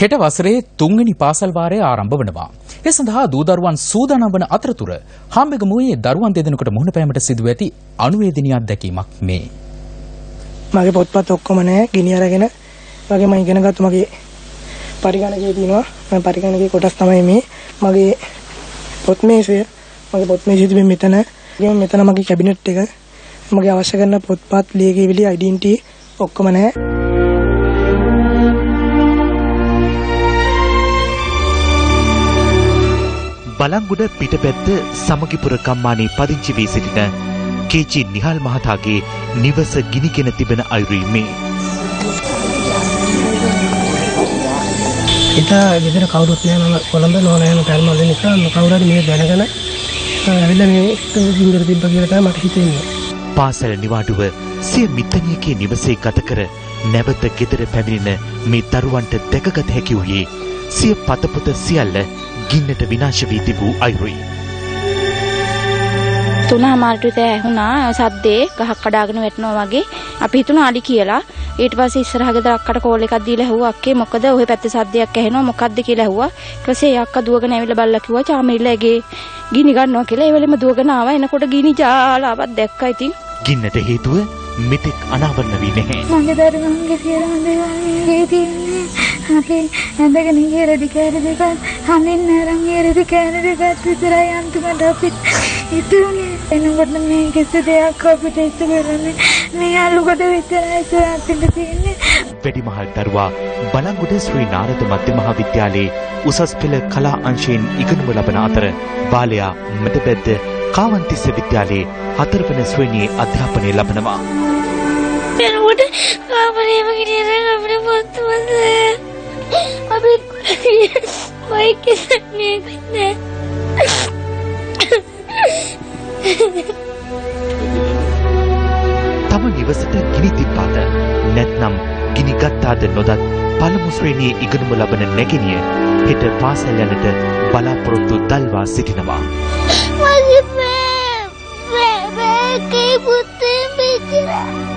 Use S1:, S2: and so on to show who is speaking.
S1: හෙට වසරේ 3 වෙනි පාසල් වාරය ආරම්භ වෙනවා. ඒ සඳහා දූ දරුවන් සූදානම් වන අතරතුර හාම්බෙගමුවේ දරුවන් දෙදෙනෙකුට මුහුණ පෑමට සිදුව ඇති අනුවේදනීය අත්දැකීමක් මේ.
S2: මගේ පොත්පත් ඔක්කොම නැහැ ගිනි අරගෙන වගේ මම ඉගෙනගත්තු මගේ පරිගණකයේ තියෙනවා. මම පරිගණකයේ කොටස් තමයි මේ. මගේ පොත් මේසය මගේ පොත් මේසය තිබෙන්නේ මෙතන. මෙතන මගේ කැබිනට් එක. මගේ අවශ්‍ය කරන පොත්පත් ලියකියවිලි ඩෙන්ටිටි ඔක්කොම නැහැ.
S3: බලංගොඩ පිටපැත්ත සමගිපුර කම්මානේ පදිංචි වී සිටින කේ.ජී. නිහාල් මහතාගේ නිවස ගිනිගෙන තිබෙන අයුරුයි මේ.
S2: ඉතා ගෙදර කවුරුත් නැහැ. මම කොළඹ නෝනා යන ටර්මල් නිසා කවුරු හරි මේ දැනගෙන ඇවිල්ලා මේ ගින්දර තිබ්බ කියලා තමයි මට හිතෙන්නේ.
S3: පාසල් නිවාඩුව සිය මිත්තණියගේ නිවසේ ගත කර නැවත ගෙදර පැමිණෙන මේ දරුවන්ට දැකගත හැකි වූයේ සිය පතපොත සියල්ල ගින්නට විනාශ වී තිබූ අයුරුයි.
S4: 3:00 විතර ඇහුණා සද්දේ ගහක් කඩාගෙන වැටෙනවා වගේ. අපි හිතුණා අඩි කියලා. ඊට පස්සේ ඉස්සරහ ගෙදර අක්කට කෝල් එකක් දීලා ඇහුවා අක්කේ මොකද ඔය පැත්තේ සද්දයක් ඇහෙනවා මොකද්ද කියලා ඇහුවා. ඊට පස්සේ අක්කා දුවගෙන ඇවිල්ලා බල්ලා කිව්වා චාමිල්ලගේ ගිනි ගන්නවා කියලා. ඒ වෙලෙම දුවගෙන ආවා. එනකොට ගිනි ජාලාවක් දැක්කා. ඉතින්
S3: ගින්නට හේතුව මෙතෙක් අනාවරණ වී නැහැ.
S5: මගේ දරුවන්ගේ කියලා හොඳේ තියෙන්නේ. අපි ඇඳගෙන ඉරදි කෑලි දෙකක් හඳින්න අරන් ඉරදි කෑලි දෙකක් විතරයි අන්තිමට අපිට ඉතුරුනේ. එනකොට මේ කිසි දෙයක් අපිට ඉතුරු වෙන්නේ මේ අලුකට විතරයි සුවපිට තියෙන්නේ.
S3: වැඩිමහල් දරුවා බලංගොඩ ශ්‍රී නාරද මධ්‍ය මහා විද්‍යාලයේ උසස් පෙළ කලා අංශයෙන් ඉගෙනුම ලබන අතර බාලයා මැදපෙද්ද කාවන්තිස්ස විද්‍යාලයේ 4 වන ශ්‍රේණියේ අධ්‍යාපනය ලබනවා.
S5: එනකොට කාමරේම ගිනියන අපිට පොත්වල අපි මයික් එකේ නෑ.
S3: තම නිවසට ගිනි තිබ්බාද නැත්නම් ගිනි ගත්තාද නොදත් පළමු ශ්‍රේණියේ ඉගෙනුම ලබන නැගණිය හෙට පාසල් යන්නට බලාපොරොත්තු දල්වා සිටිනවා.
S5: මගේ පුතේ මෙච්චර